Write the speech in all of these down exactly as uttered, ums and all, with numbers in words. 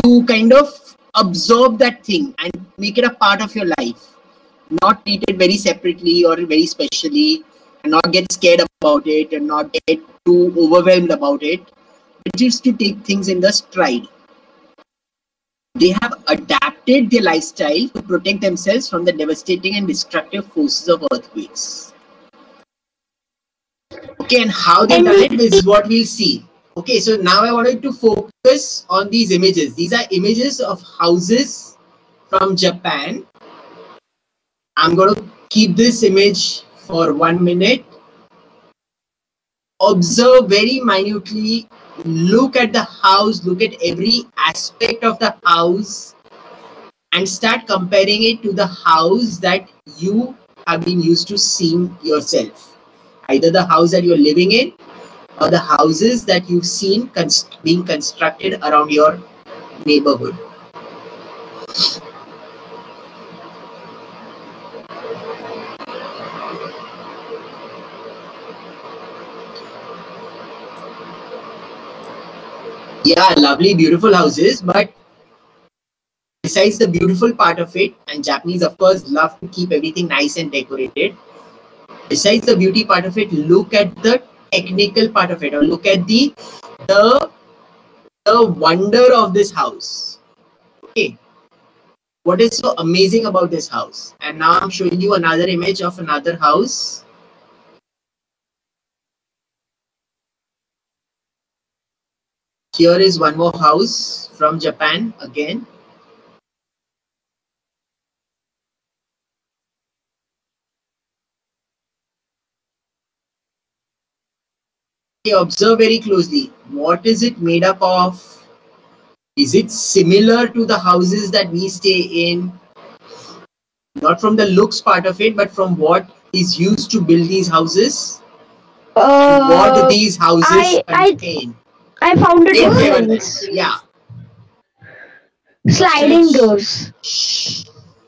to kind of absorb that thing and make it a part of your life, not treat it very separately or very specially, and not get scared about it and not get too overwhelmed about it, but just to take things in the stride. They have adapted their lifestyle to protect themselves from the devastating and destructive forces of earthquakes. Okay, and how they done it is what we'll see. Okay, so now I wanted to focus on these images. These are images of houses from Japan. I'm going to keep this image for one minute. Observe very minutely. Look at the house. Look at every aspect of the house and start comparing it to the house that you have been used to seeing yourself. Either the house that you're living in or the houses that you've seen const being constructed around your neighborhood. Yeah, lovely, beautiful houses, but besides the beautiful part of it, and Japanese of course love to keep everything nice and decorated, besides the beauty part of it, look at the technical part of it, or look at the the, the wonder of this house. Okay, what is so amazing about this house? And now I'm showing you another image of another house. Here is one more house from Japan again. Observe very closely. What is it made up of? Is it similar to the houses that we stay in? Not from the looks part of it, but from what is used to build these houses. Uh, and what these houses I, contain. I, I found a difference. Yeah. Sliding doors. Shh.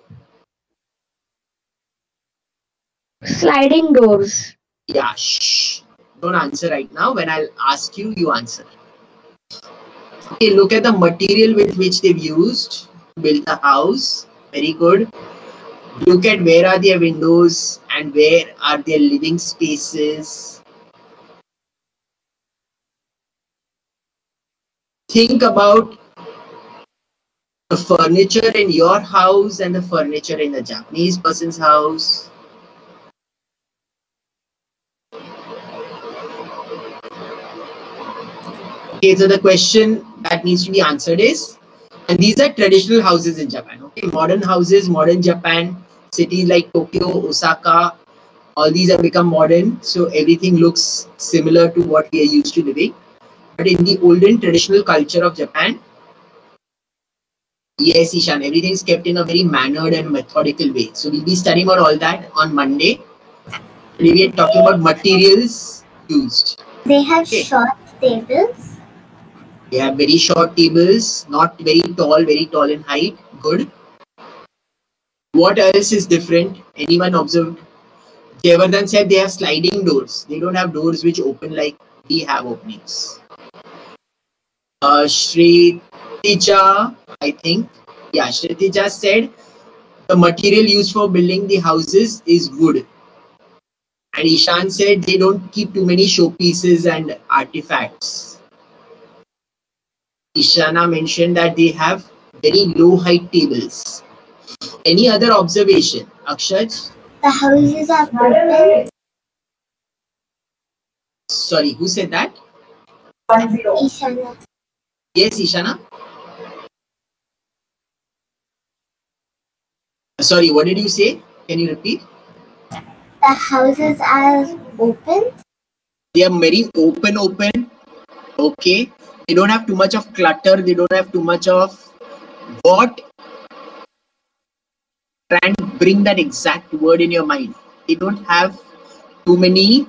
Sliding doors. Yeah, shh. Don't answer right now. When I'll ask you, you answer. Okay, look at the material with which they've used to build the house. Very good. Look at where are their windows and where are their living spaces. Think about the furniture in your house and the furniture in the Japanese person's house. Okay, so the question that needs to be answered is, and these are traditional houses in Japan. Okay, modern houses, modern Japan, cities like Tokyo, Osaka, all these have become modern. So everything looks similar to what we are used to living. But in the olden traditional culture of Japan, yes, Ishan, everything is kept in a very mannered and methodical way. So we'll be studying about all that on Monday. Today we are talking about materials used. They have okay. short tables. They have very short tables, not very tall, very tall in height. Good. What else is different? Anyone observed? Jayavardhan said they have sliding doors. They don't have doors which open like we have openings. Uh, Shri Tija, I think. Yeah, Shri Tija said the material used for building the houses is wood. And Ishan said they don't keep too many showpieces and artifacts. Ishana mentioned that they have very low height tables. Any other observation, Akshaj? The houses are open. Sorry, who said that? Ishana. Yes, Ishana. Sorry, what did you say? Can you repeat? The houses are open. They are very open, open. Okay. They don't have too much of clutter. They don't have too much of what? Try and bring that exact word in your mind. They don't have too many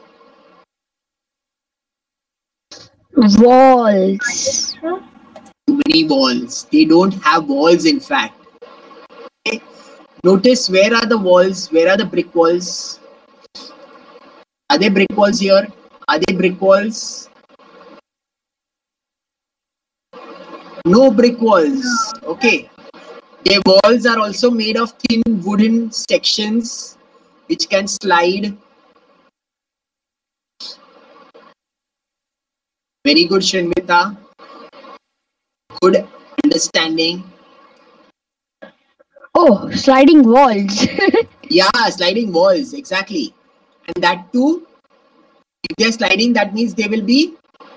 walls. Too many walls. They don't have walls, in fact. Okay. Notice where are the walls? Where are the brick walls? Are there brick walls here? Are there brick walls? No brick walls. Okay. Their walls are also made of thin wooden sections which can slide. Very good, Srinvita. Good understanding. Oh, sliding walls. Yeah, sliding walls, exactly. And that too, if they're sliding, that means they will be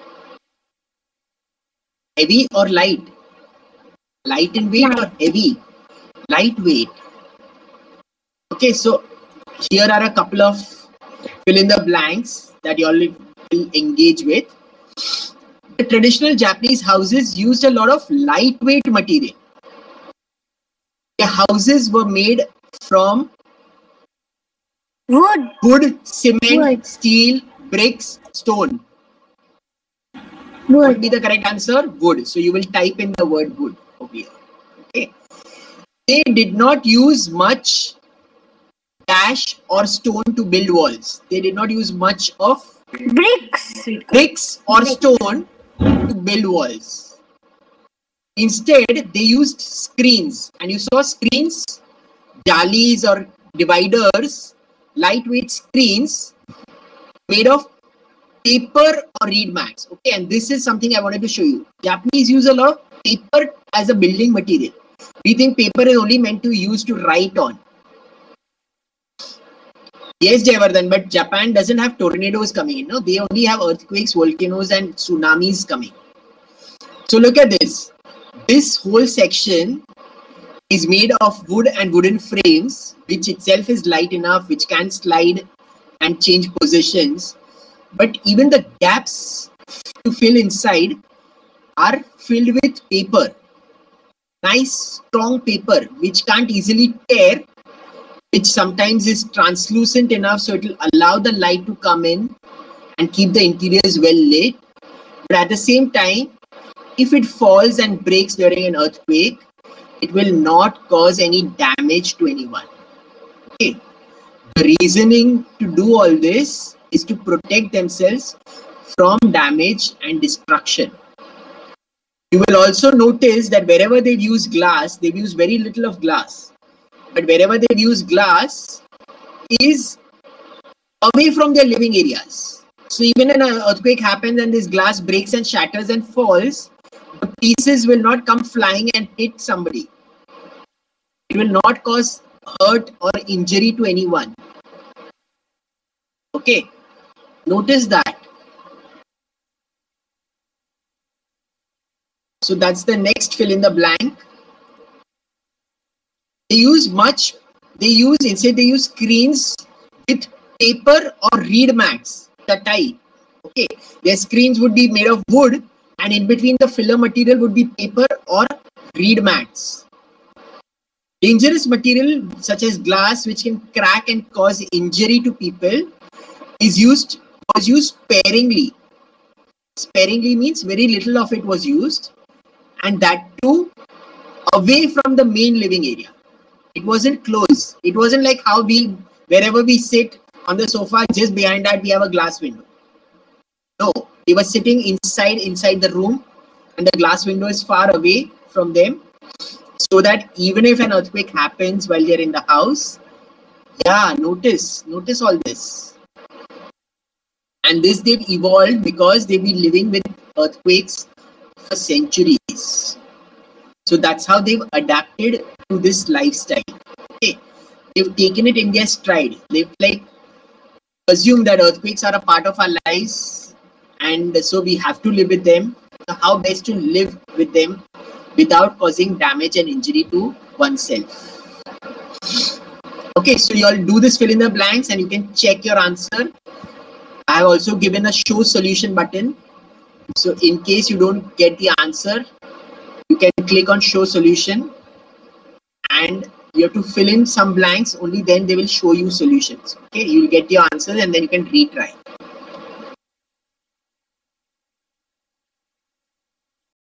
heavy or light. Light in weight or heavy? Lightweight. Okay, so here are a couple of fill in the blanks that you all will engage with. The traditional Japanese houses used a lot of lightweight material. The houses were made from Wood. wood, cement, Wood. steel, bricks, stone. What Wood. would be the correct answer? Wood. So you will type in the word wood over here. Okay. They did not use much ash or stone to build walls. They did not use much of Bricks. bricks or Bricks. stone to build walls. Instead, they used screens. And you saw screens, jalis or dividers, lightweight screens made of paper or reed mats. Okay, and this is something I wanted to show you. Japanese use a lot of paper as a building material. We think paper is only meant to use to write on. Yes, Jayavardhan, but Japan doesn't have tornadoes coming in. No, they only have earthquakes, volcanoes, and tsunamis coming. So look at this. This whole section is made of wood and wooden frames, which itself is light enough, which can slide and change positions. But even the gaps to fill inside are filled with paper. Nice, strong paper, which can't easily tear, which sometimes is translucent enough so it will allow the light to come in and keep the interiors well lit. But at the same time, if it falls and breaks during an earthquake, it will not cause any damage to anyone. Okay. The reasoning to do all this is to protect themselves from damage and destruction. You will also notice that wherever they've used glass, they've used very little of glass. But wherever they've used glass is away from their living areas. So even when an earthquake happens and this glass breaks and shatters and falls, the pieces will not come flying and hit somebody. It will not cause hurt or injury to anyone. Okay, notice that. So that's the next fill in the blank. They use much, they use, instead they use screens with paper or reed mats, tatai. Okay, their screens would be made of wood and in between the filler material would be paper or reed mats. Dangerous material such as glass, which can crack and cause injury to people, is used, was used sparingly. Sparingly means very little of it was used, and that too away from the main living area. It wasn't close. It wasn't like how we, wherever we sit on the sofa, just behind that we have a glass window. No, they were sitting inside, inside the room, and the glass window is far away from them, so that even if an earthquake happens while they're in the house, yeah, notice, notice all this. And this they've evolved because they've been living with earthquakes for centuries. So that's how they've adapted to this lifestyle. Okay, they've taken it in their stride. They've like assumed that earthquakes are a part of our lives, and so we have to live with them. So how best to live with them without causing damage and injury to oneself. Okay, so you all do this fill in the blanks and you can check your answer. I have also given a show solution button. So in case you don't get the answer, you can click on show solution and you have to fill in some blanks. Only then they will show you solutions. Okay, you will get your answers and then you can retry.